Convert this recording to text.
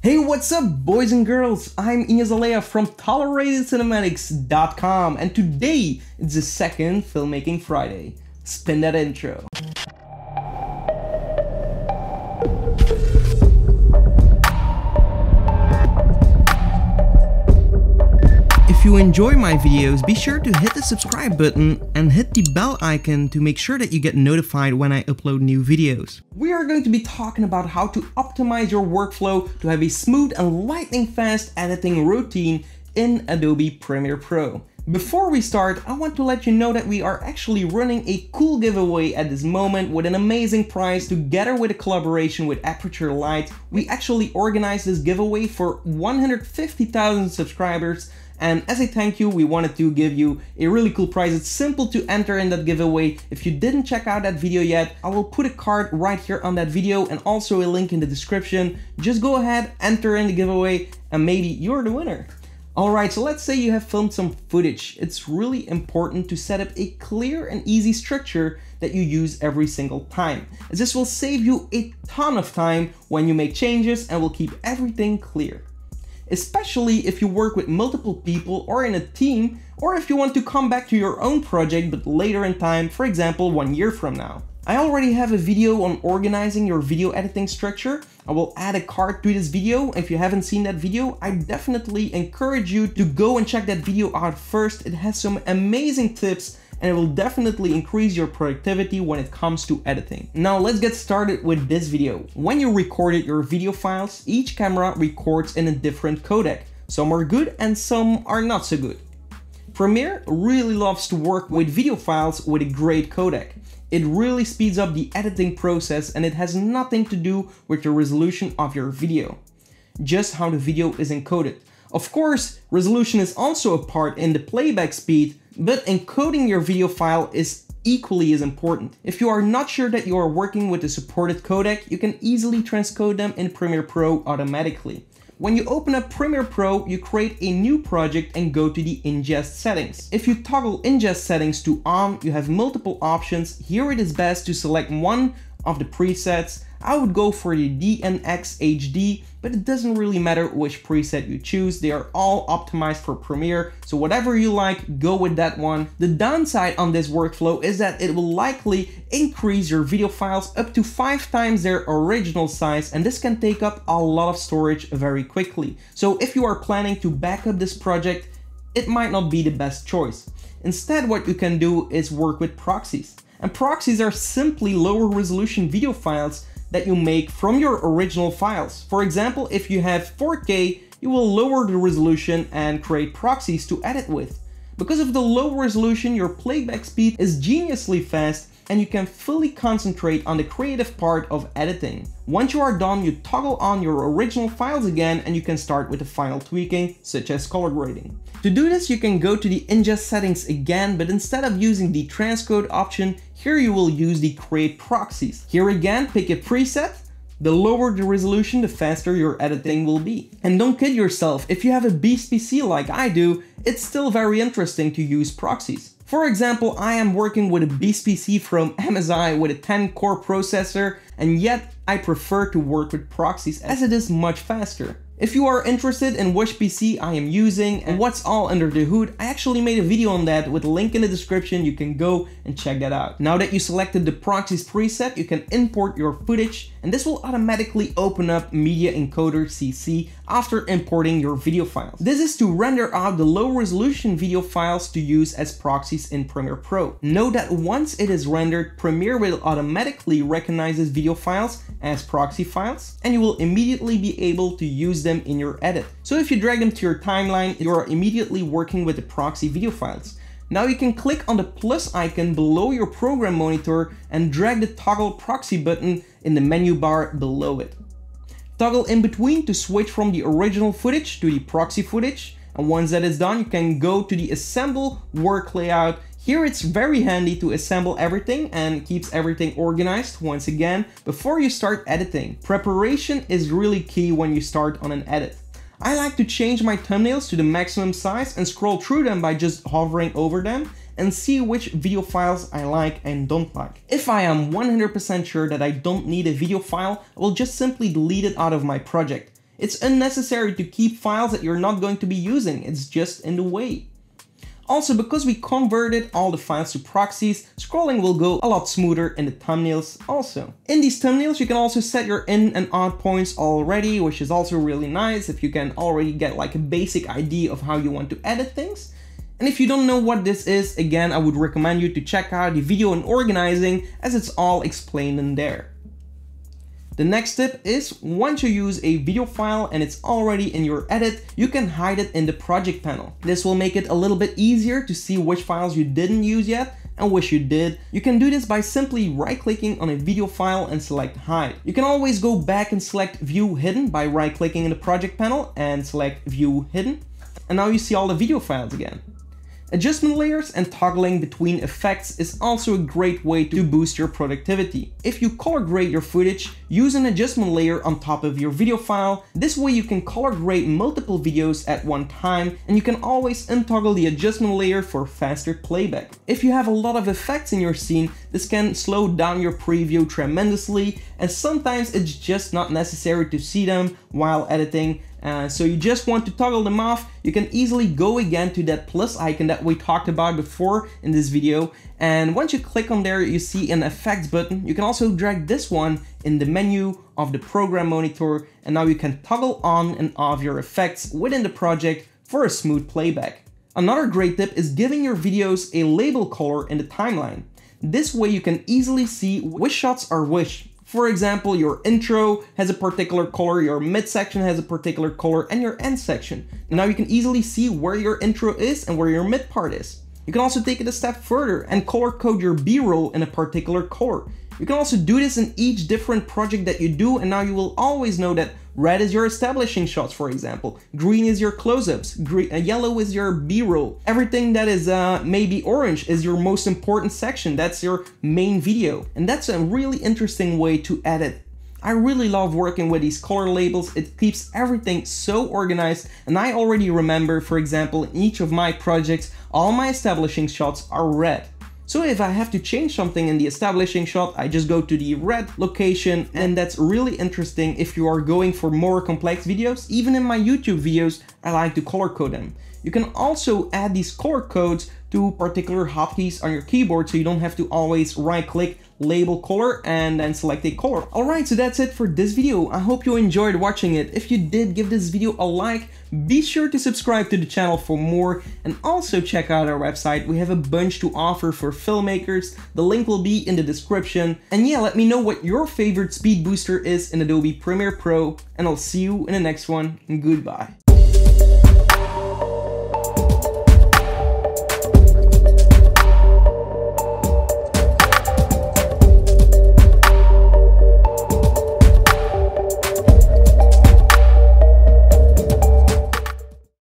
Hey, what's up, boys and girls? I'm Ignace Aleya from ToleratedCinematics.com, and today it's the second Filmmaking Friday. Spin that intro. If you enjoy my videos, be sure to hit the subscribe button and hit the bell icon to make sure that you get notified when I upload new videos. We are going to be talking about how to optimize your workflow to have a smooth and lightning fast editing routine in Adobe Premiere Pro. Before we start, I want to let you know that we are actually running a cool giveaway at this moment with an amazing prize together with a collaboration with Aperture Light. We actually organized this giveaway for 150,000 subscribers. And as a thank you, we wanted to give you a really cool prize. It's simple to enter in that giveaway. If you didn't check out that video yet, I will put a card right here on that video and also a link in the description. Just go ahead, enter in the giveaway, and maybe you're the winner. Alright, so let's say you have filmed some footage. It's really important to set up a clear and easy structure that you use every single time, as this will save you a ton of time when you make changes and will keep everything clear. Especially if you work with multiple people or in a team, or if you want to come back to your own project but later in time, for example 1 year from now. I already have a video on organizing your video editing structure. I will add a card to this video. If you haven't seen that video, I definitely encourage you to go and check that video out first. It has some amazing tips and it will definitely increase your productivity when it comes to editing. Now let's get started with this video. When you recorded your video files, each camera records in a different codec. Some are good and some are not so good. Premiere really loves to work with video files with a great codec. It really speeds up the editing process and it has nothing to do with the resolution of your video, just how the video is encoded. Of course, resolution is also a part in the playback speed, but encoding your video file is equally as important. If you are not sure that you are working with the supported codec, you can easily transcode them in Premiere Pro automatically. When you open up Premiere Pro, you create a new project and go to the ingest settings. If you toggle ingest settings to on, you have multiple options. Here it is best to select one of the presets. I would go for the DNX HD, but it doesn't really matter which preset you choose. They are all optimized for Premiere, so whatever you like, go with that one. The downside on this workflow is that it will likely increase your video files up to 5 times their original size, and this can take up a lot of storage very quickly. So if you are planning to back up this project, it might not be the best choice. Instead, what you can do is work with proxies. And proxies are simply lower resolution video files that you make from your original files. For example, if you have 4K, you will lower the resolution and create proxies to edit with. Because of the low resolution, your playback speed is geniusly fast and you can fully concentrate on the creative part of editing. Once you are done, you toggle on your original files again and you can start with the final tweaking, such as color grading. To do this, you can go to the ingest settings again, but instead of using the transcode option, here you will use the create proxies. Here again, pick a preset. The lower the resolution, the faster your editing will be. And don't kid yourself, if you have a beast PC like I do, it's still very interesting to use proxies. For example, I am working with a beast PC from MSI with a 10-core processor, and yet I prefer to work with proxies as it is much faster. If you are interested in which PC I am using and what's all under the hood, I actually made a video on that with a link in the description. You can go and check that out. Now that you selected the proxies preset, you can import your footage and this will automatically open up Media Encoder CC after importing your video files. This is to render out the low resolution video files to use as proxies in Premiere Pro. Note that once it is rendered, Premiere will automatically recognize these video files as proxy files and you will immediately be able to use them in your edit. So if you drag them to your timeline, you are immediately working with the proxy video files. Now you can click on the plus icon below your program monitor and drag the toggle proxy button in the menu bar below it. Toggle in between to switch from the original footage to the proxy footage, and once that is done, you can go to the assemble work layout. Here it's very handy to assemble everything and keeps everything organized once again before you start editing. Preparation is really key when you start on an edit. I like to change my thumbnails to the maximum size and scroll through them by just hovering over them and see which video files I like and don't like. If I am 100% sure that I don't need a video file, I will just simply delete it out of my project. It's unnecessary to keep files that you're not going to be using. It's just in the way. Also, because we converted all the files to proxies, scrolling will go a lot smoother in the thumbnails also. In these thumbnails, you can also set your in and out points already, which is also really nice if you can already get like a basic idea of how you want to edit things. And if you don't know what this is, again, I would recommend you to check out the video on organizing, as it's all explained in there. The next tip is, once you use a video file and it's already in your edit, you can hide it in the project panel. This will make it a little bit easier to see which files you didn't use yet and wish you did. You can do this by simply right-clicking on a video file and select hide. You can always go back and select view hidden by right-clicking in the project panel and select view hidden. And now you see all the video files again. Adjustment layers and toggling between effects is also a great way to boost your productivity. If you color grade your footage, use an adjustment layer on top of your video file. This way you can color grade multiple videos at one time, and you can always untoggle the adjustment layer for faster playback. If you have a lot of effects in your scene, this can slow down your preview tremendously, and sometimes it's just not necessary to see them while editing. So you just want to toggle them off. You can easily go again to that plus icon that we talked about before in this video, and once you click on there, you see an effects button. You can also drag this one in the menu of the program monitor, and now you can toggle on and off your effects within the project for a smooth playback. Another great tip is giving your videos a label color in the timeline. This way you can easily see which shots are which. For example, your intro has a particular color, your midsection has a particular color, and your end section. Now you can easily see where your intro is and where your mid part is. You can also take it a step further and color code your B-roll in a particular color. You can also do this in each different project that you do, and now you will always know that red is your establishing shots, for example. Green is your close-ups. Yellow is your B-roll. Everything that is maybe orange is your most important section. That's your main video. And that's a really interesting way to edit. I really love working with these color labels. It keeps everything so organized. And I already remember, for example, in each of my projects, all my establishing shots are red. So if I have to change something in the establishing shot, I just go to the red location, and that's really interesting if you are going for more complex videos. Even in my YouTube videos, I like to color code them. You can also add these color codes to particular hotkeys on your keyboard, so you don't have to always right-click, label color, and then select a color. Alright, so that's it for this video. I hope you enjoyed watching it. If you did, give this video a like. Be sure to subscribe to the channel for more, and also check out our website. We have a bunch to offer for filmmakers. The link will be in the description. And yeah, let me know what your favorite speed booster is in Adobe Premiere Pro, and I'll see you in the next one. Goodbye.